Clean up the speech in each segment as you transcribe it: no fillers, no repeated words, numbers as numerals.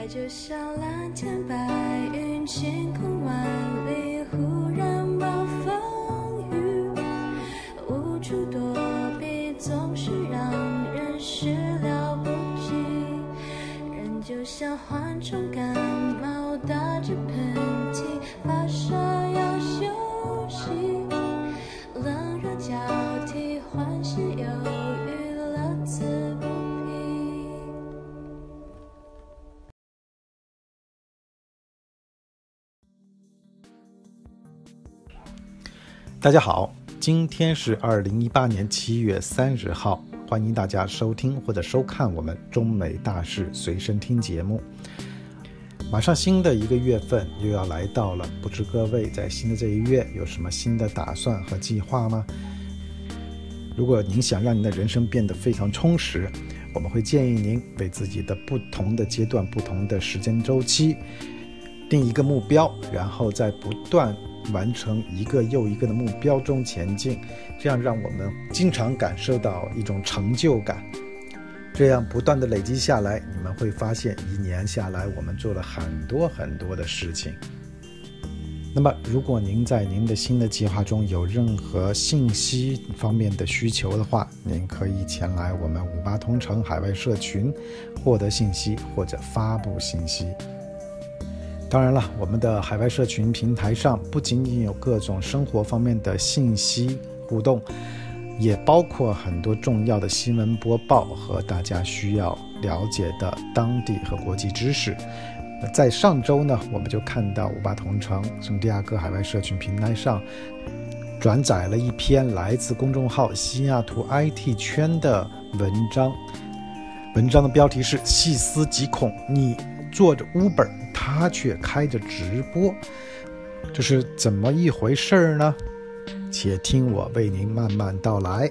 爱就像蓝天白云，晴空万里，忽然暴风雨，无处躲避，总是让人始料不及。人就像患重感冒，打着喷嚏，发烧要休息，冷热交替，欢喜忧郁，乐此不疲。 大家好，今天是2018年7月30号，欢迎大家收听或者收看我们中美大事随身听节目。马上新的一个月份又要来到了，不知各位在新的这一月有什么新的打算和计划吗？如果您想让您的人生变得非常充实，我们会建议您为自己的不同的阶段、不同的时间周期定一个目标，然后在不断完成一个又一个的目标中前进，这样让我们经常感受到一种成就感。这样不断的累积下来，你们会发现一年下来我们做了很多很多的事情。那么如果您在您的新的计划中有任何信息方面的需求的话，您可以前来我们58同城海外社群获得信息或者发布信息。当然了，我们的海外社群平台上不仅仅有各种生活方面的信息互动，也包括很多重要的新闻播报和大家需要了解的当地和国际知识。在上周呢，我们就看到58同城圣地亚哥海外社群平台上转载了一篇来自公众号西雅图 IT 圈的文章。文章的标题是细思极恐，你坐着 Uber， 他却开着直播，这是怎么一回事呢？且听我为您慢慢道来。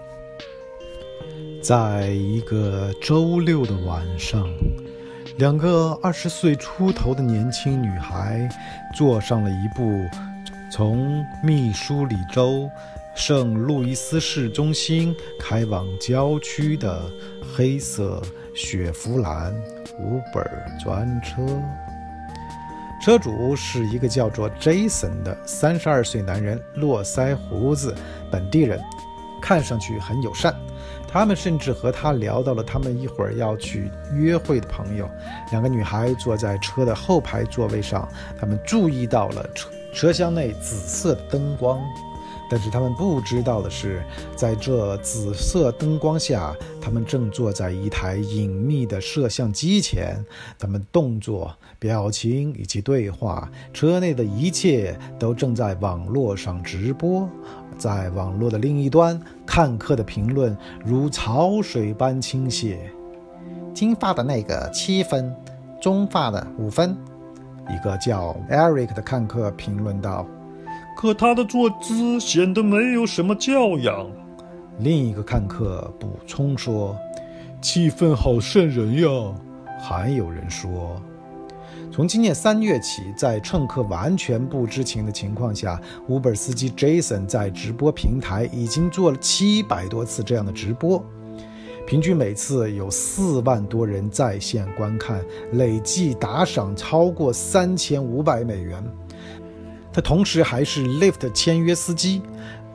在一个周六的晚上，两个20岁出头的年轻女孩坐上了一部从密苏里州圣路易斯市中心开往郊区的黑色雪佛兰 Uber 专车。车主是一个叫做 Jason 的32岁男人，络腮胡子，本地人，看上去很友善。他们甚至和他聊到了他们一会儿要去约会的朋友。两个女孩坐在车的后排座位上，他们注意到了车厢内紫色的灯光。但是他们不知道的是，在这紫色灯光下，他们正坐在一台隐秘的摄像机前，他们动作、表情以及对话，车内的一切都正在网络上直播。在网络的另一端，看客的评论如潮水般倾泻。金发的那个7分，中发的5分。一个叫 Eric 的看客评论道， 可他的坐姿显得没有什么教养。 另一个看客补充说， 气氛好瘆人呀。 还有人说，从今年3月起，在乘客完全不知情的情况下， Uber 司机 Jason 在直播平台已经做了700多次这样的直播，平均每次有4万多人在线观看，累计打赏超过3500美元。他同时还是 Lyft 签约司机，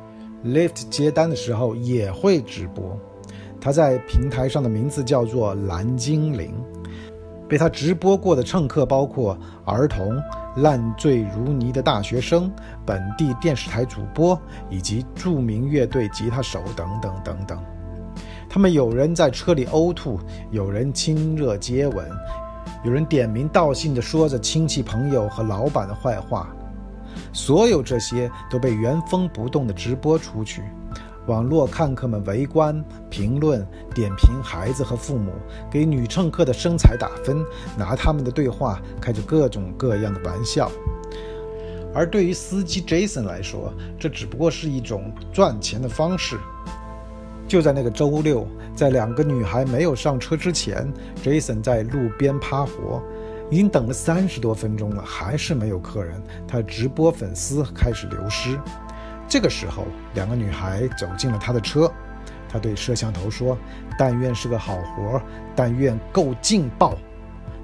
Lyft 接单的时候也会直播。他在平台上的名字叫做蓝精灵。被他直播过的乘客包括儿童、烂醉如泥的大学生、本地电视台主播以及著名乐队吉他手等等等等。他们有人在车里呕吐，有人亲热接吻，有人点名道姓地说着亲戚朋友和老板的坏话。所有这些都被原封不动地直播出去。网络看客们围观、评论、点评孩子和父母，给女乘客的身材打分，拿他们的对话开着各种各样的玩笑。而对于司机 Jason 来说，这只不过是一种赚钱的方式。就在那个周六，在两个女孩没有上车之前， Jason 在路边趴活，已经等了30多分钟了，还是没有客人。他直播粉丝开始流失。这个时候，两个女孩走进了他的车，他对摄像头说，但愿是个好活，但愿够劲爆。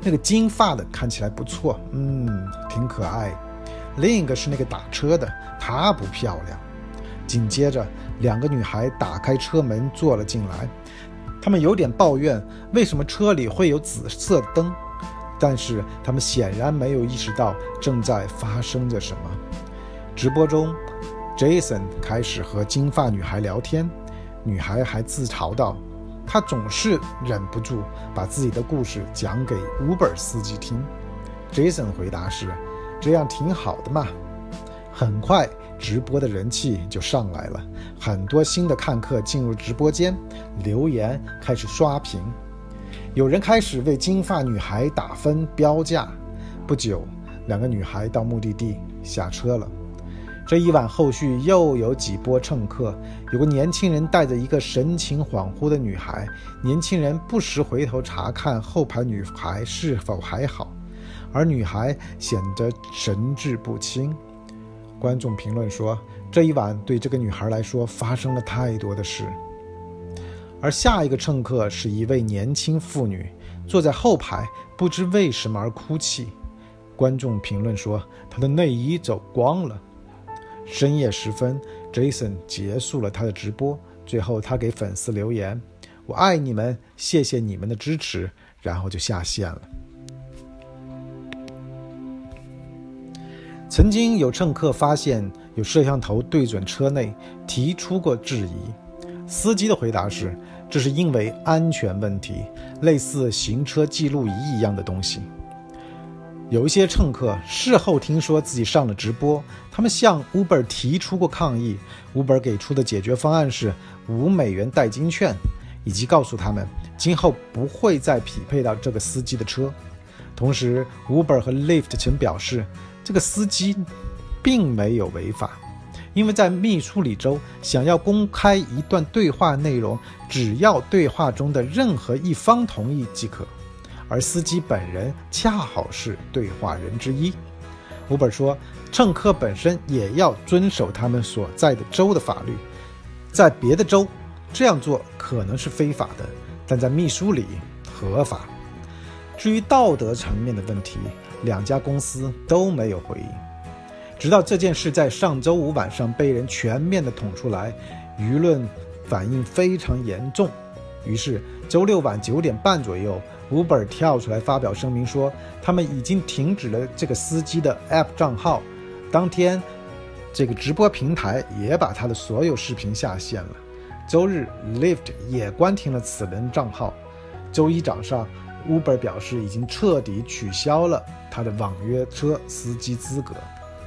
那个金发的看起来不错，挺可爱。另一个是那个打车的，她不漂亮。紧接着2个女孩打开车门坐了进来，她们有点抱怨为什么车里会有紫色的灯，但是她们显然没有意识到正在发生着什么。直播中 Jason 开始和金发女孩聊天，女孩还自嘲道，她总是忍不住把自己的故事讲给 Uber 司机听。Jason 回答是，这样挺好的嘛。很快直播的人气就上来了，很多新的看客进入直播间，留言开始刷屏，有人开始为金发女孩打分标价。不久2个女孩到目的地下车了。这一晚后续又有几波乘客，有个年轻人带着一个神情恍惚的女孩，年轻人不时回头查看后排女孩是否还好，而女孩显得神志不清。观众评论说，这一晚对这个女孩来说发生了太多的事。而下一个乘客是一位年轻妇女，坐在后排，不知为什么而哭泣。观众评论说，她的内衣走光了。深夜时分 Jason 结束了他的直播，最后他给粉丝留言，我爱你们，谢谢你们的支持，然后就下线了。曾经有乘客发现有摄像头对准车内，提出过质疑。司机的回答是，这是因为安全问题，类似行车记录仪一样的东西。有一些乘客事后听说自己上了直播，他们向 Uber 提出过抗议， Uber 给出的解决方案是$5代金券，以及告诉他们今后不会再匹配到这个司机的车。同时 Uber 和 Lyft 曾表示，这个司机并没有违法，因为在密苏里州，想要公开一段对话内容，只要对话中的任何一方同意即可，而司机本人恰好是对话人之一。Uber 说，乘客本身也要遵守他们所在的州的法律，在别的州这样做可能是非法的，但在密苏里合法。至于道德层面的问题，2家公司都没有回应。直到这件事在上周五晚上被人全面的捅出来，舆论反应非常严重，于是周六晚9点半左右，Uber 跳出来发表声明说，他们已经停止了这个司机的 App 账号。当天，这个直播平台也把他的所有视频下线了。周日 Lyft 也关停了此人账号。周一早上 Uber 表示已经彻底取消了他的网约车司机资格。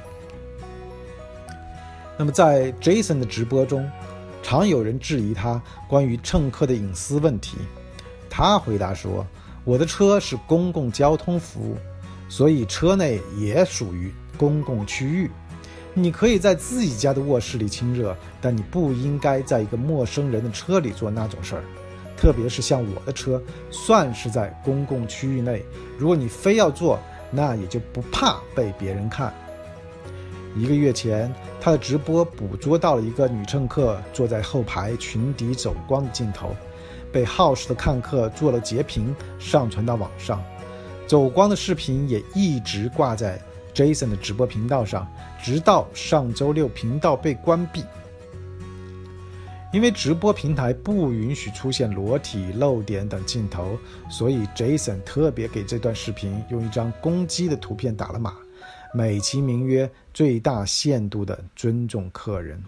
那么在 Jason 的直播中，常有人质疑他关于乘客的隐私问题。他回答说，我的车是公共交通服务，所以车内也属于公共区域。你可以在自己家的卧室里亲热，但你不应该在一个陌生人的车里做那种事儿。特别是像我的车，算是在公共区域内，如果你非要做，那也就不怕被别人看。1个月前，他的直播捕捉到了一个女乘客坐在后排裙底走光的镜头，被好事的看客做了截屏上传到网上。走光的视频也一直挂在 Jason 的直播频道上，直到上周六频道被关闭。因为直播平台不允许出现裸体、露点等镜头，所以 Jason 特别给这段视频用一张公鸡的图片打了码，美其名曰最大限度的尊重客人。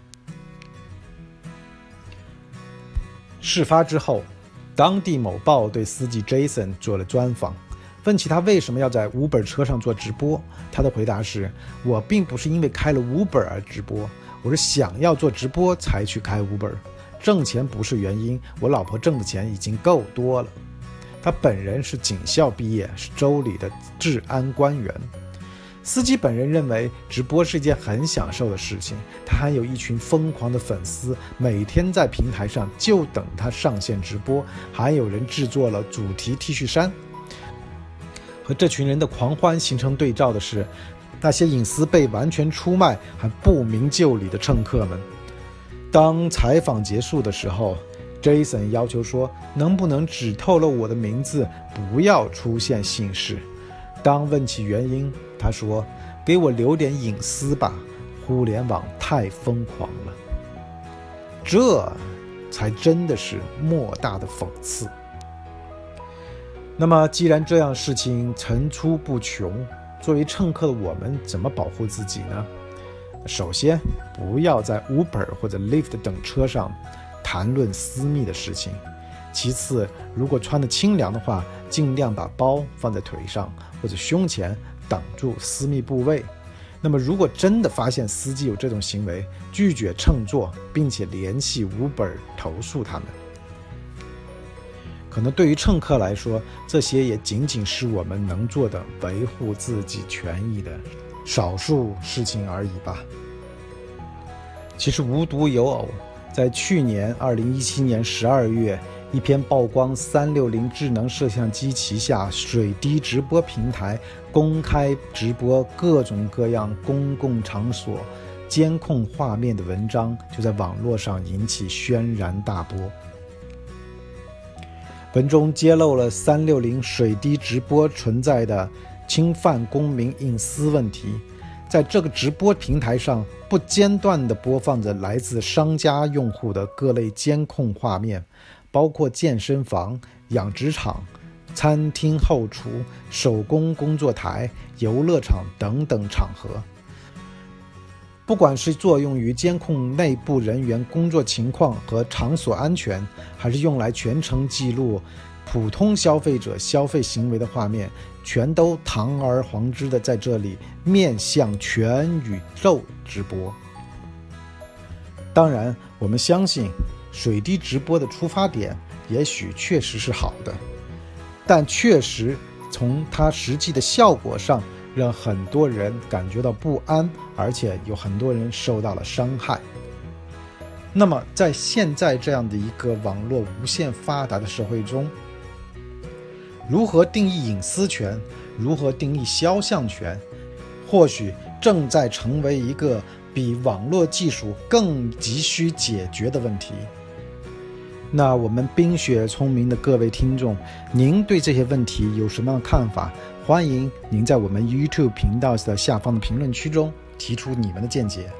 事发之后，当地某报对司机 Jason 做了专访，问起他为什么要在 Uber 车上做直播，他的回答是，我并不是因为开了 Uber 而直播，我是想要做直播才去开 Uber， 挣钱不是原因，我老婆挣的钱已经够多了。他本人是警校毕业，是州里的治安官员。司机本人认为直播是一件很享受的事情，他还有一群疯狂的粉丝，每天在平台上就等他上线直播，还有人制作了主题 T 恤衫。和这群人的狂欢形成对照的是，那些隐私被完全出卖还不明就里的乘客们。当采访结束的时候 Jason 要求说，能不能只透露我的名字，不要出现姓氏。当问起原因，他说，给我留点隐私吧，互联网太疯狂了。这才真的是莫大的讽刺。那么既然这样事情层出不穷，作为乘客的我们怎么保护自己呢？首先，不要在 Uber 或者 Lyft 等车上谈论私密的事情。其次，如果穿得清凉的话，尽量把包放在腿上或者胸前，挡住私密部位。那么如果真的发现司机有这种行为，拒绝乘坐，并且联系 Uber 投诉他们。可能对于乘客来说，这些也仅仅是我们能做的维护自己权益的少数事情而已吧。其实无独有偶，在去年2017年12月，一篇曝光360智能摄像机旗下水滴直播平台公开直播各种各样公共场所监控画面的文章，就在网络上引起轩然大波。文中揭露了360水滴直播存在的侵犯公民隐私问题。在这个直播平台上，不间断地播放着来自商家用户的各类监控画面，包括健身房、养殖场、餐厅后厨、手工工作台、游乐场等等场合。不管是作用于监控内部人员工作情况和场所安全，还是用来全程记录普通消费者消费行为的画面，全都堂而皇之的在这里面向全宇宙直播。当然，我们相信水滴直播的出发点也许确实是好的，但确实从它实际的效果上，让很多人感觉到不安，而且有很多人受到了伤害。那么在现在这样的一个网络无限发达的社会中，如何定义隐私权，如何定义肖像权，或许正在成为一个比网络技术更急需解决的问题。那我们冰雪聪明的各位听众，您对这些问题有什么样的看法？欢迎您在我们 YouTube 频道的下方的评论区中提出你们的见解。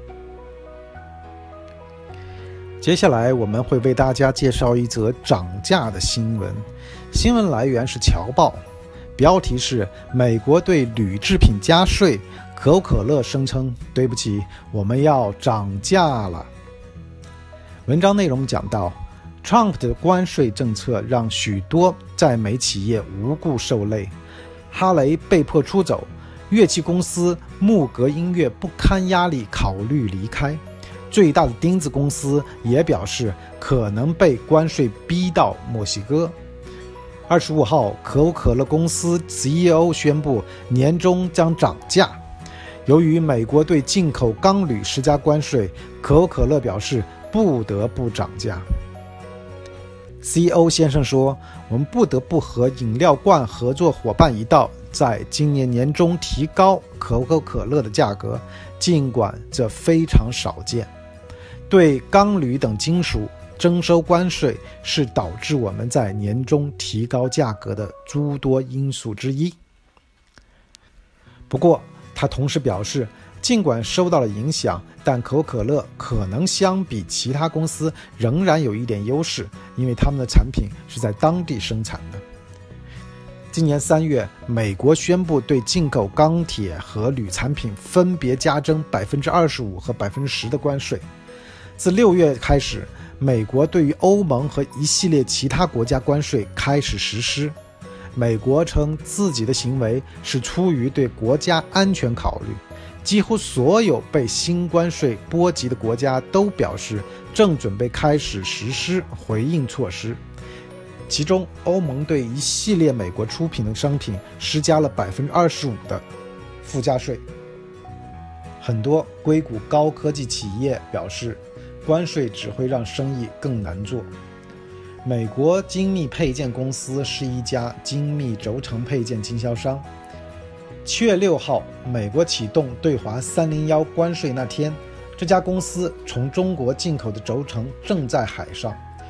接下来我们会为大家介绍一则涨价的新闻，新闻来源是侨报，标题是美国对铝制品加税，可口可乐声称对不起，我们要涨价了。文章内容讲到Trump 的关税政策让许多在美企业无故受累，哈雷被迫出走，乐器公司木格音乐不堪压力考虑离开，最大的钉子公司也表示可能被关税逼到墨西哥。25号，可口可乐公司 CEO 宣布年终将涨价。由于美国对进口钢铝施加关税，可口可乐表示不得不涨价。CEO 先生说，我们不得不和饮料罐合作伙伴一道，在今年年中提高可口可乐的价格，尽管这非常少见。对钢铝等金属征收关税是导致我们在年中提高价格的诸多因素之一。不过他同时表示，尽管受到了影响，但可口可乐可能相比其他公司仍然有一点优势，因为他们的产品是在当地生产的。今年3月，美国宣布对进口钢铁和铝产品分别加征 25% 和 10% 的关税。自6月开始，美国对于欧盟和一系列其他国家关税开始实施。美国称自己的行为是出于对国家安全考虑。几乎所有被新关税波及的国家都表示正准备开始实施回应措施。其中，欧盟对一系列美国出品的商品施加了 25% 的附加税。很多硅谷高科技企业表示，关税只会让生意更难做。美国精密配件公司是一家精密轴承配件经销商。7月6号，美国启动对华301关税那天，这家公司从中国进口的轴承正在海上。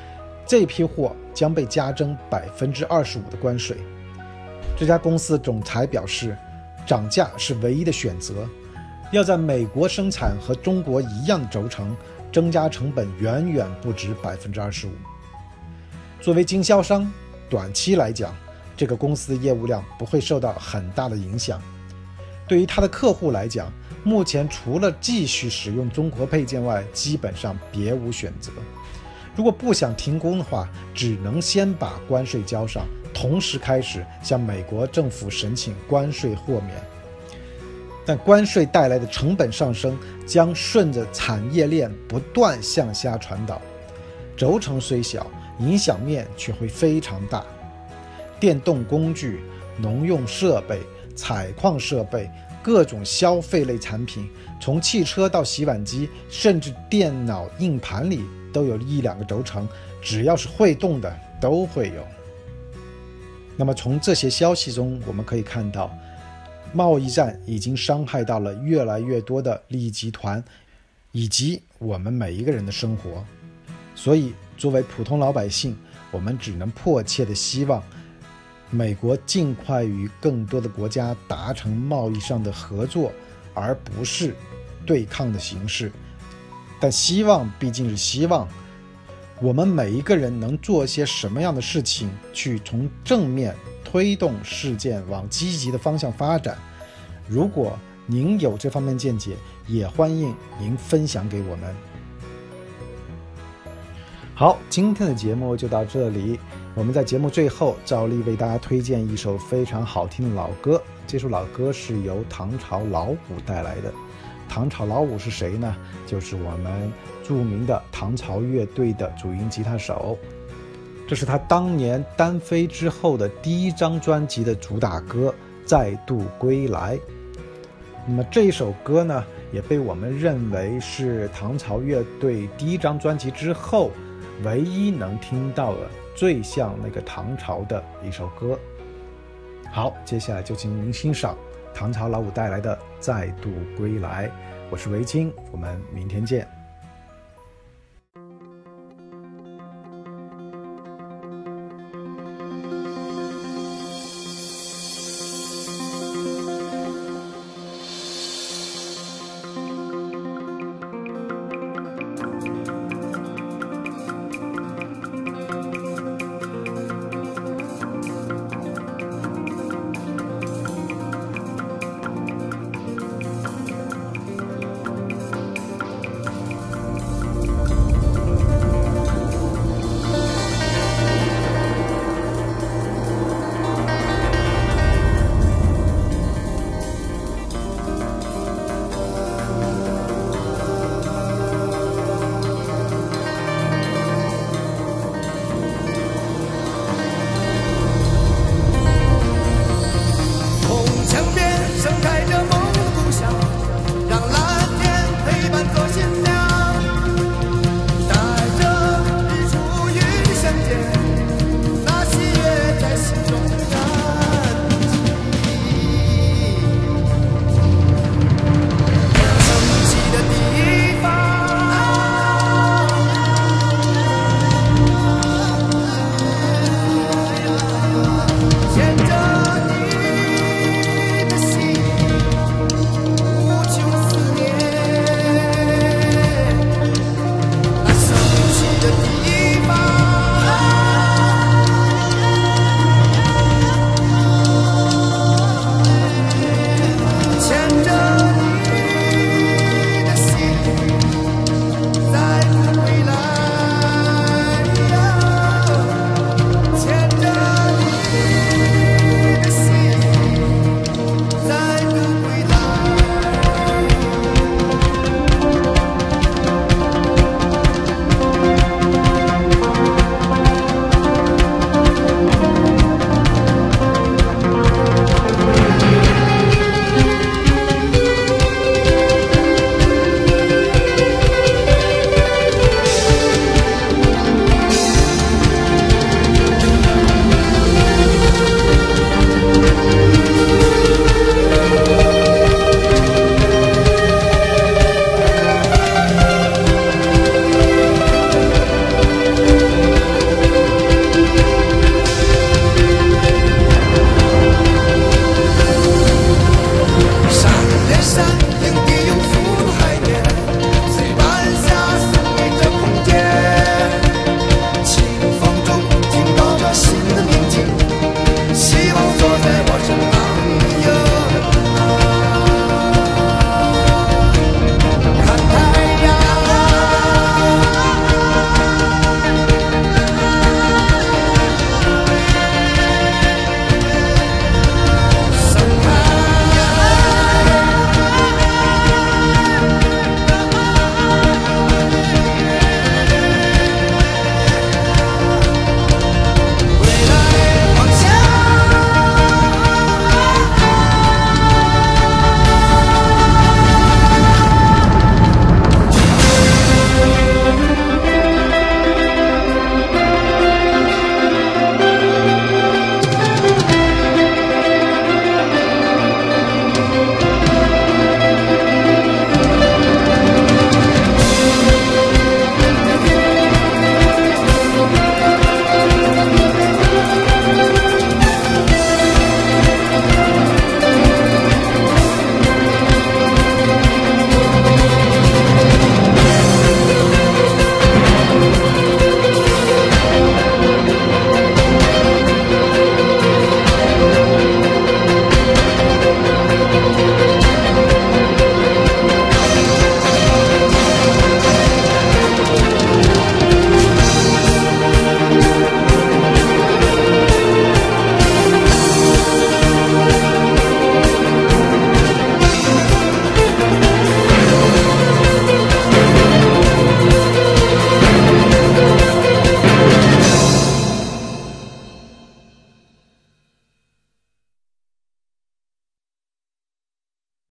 这批货将被加征25%的关税。这家公司总裁表示，涨价是唯一的选择，要在美国生产和中国一样的轴承，增加成本远远不止25%。作为经销商，短期来讲，这个公司的业务量不会受到很大的影响。对于他的客户来讲，目前除了继续使用中国配件外，基本上别无选择。如果不想停工的话，只能先把关税交上，同时开始向美国政府申请关税豁免。但关税带来的成本上升将顺着产业链不断向下传导，轴承虽小，影响面却会非常大。电动工具、农用设备、采矿设备、各种消费类产品，从汽车到洗碗机，甚至电脑硬盘里都有1-2个轴承，只要是会动的都会有。那么从这些消息中我们可以看到，贸易战已经伤害到了越来越多的利益集团以及我们每一个人的生活。所以作为普通老百姓，我们只能迫切地希望美国尽快与更多的国家达成贸易上的合作，而不是对抗的形式。但希望毕竟是希望，我们每一个人能做些什么样的事情，去从正面推动事件往积极的方向发展。如果您有这方面见解，也欢迎您分享给我们。好，今天的节目就到这里。我们在节目最后照例为大家推荐一首非常好听的老歌，这首老歌是由唐朝老五带来的。唐朝老五是谁呢？就是我们著名的唐朝乐队的主音吉他手，这是他当年单飞之后的第1张专辑的主打歌《再度归来》。那么这首歌呢，也被我们认为是唐朝乐队第1张专辑之后唯一能听到的最像那个唐朝的一首歌。好，接下来就请您欣赏唐朝老五带来的《再度归来》。我是维京，我们明天见。